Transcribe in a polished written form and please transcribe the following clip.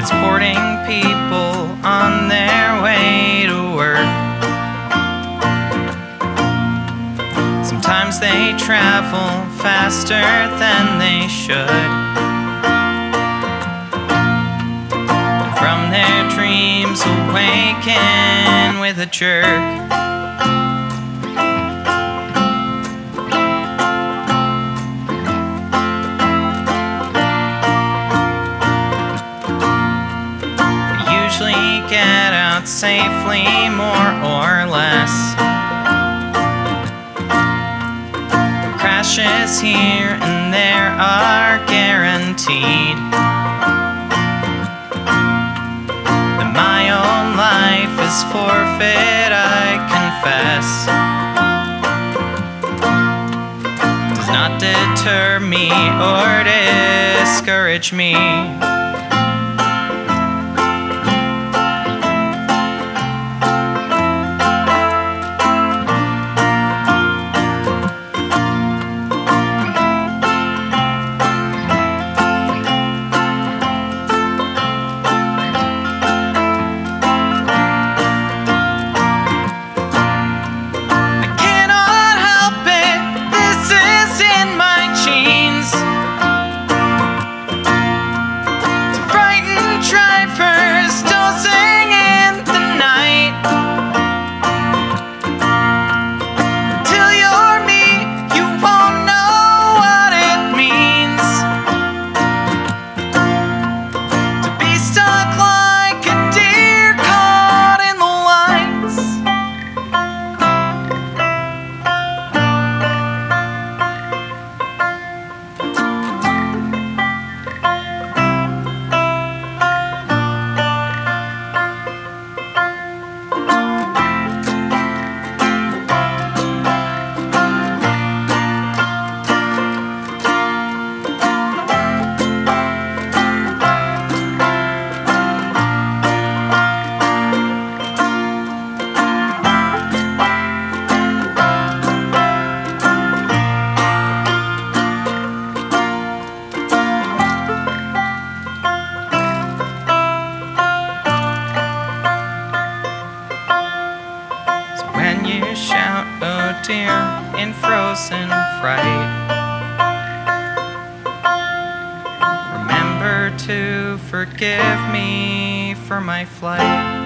transporting people on their way to work. Sometimes they travel faster than they should, and from their dreams awaken with a jerk. Get out safely, more or less. Crashes here and there are guaranteed, and my own life is forfeit, I confess. Does not deter me or discourage me. You shout, oh dear, in frozen fright. Remember to forgive me for my flight.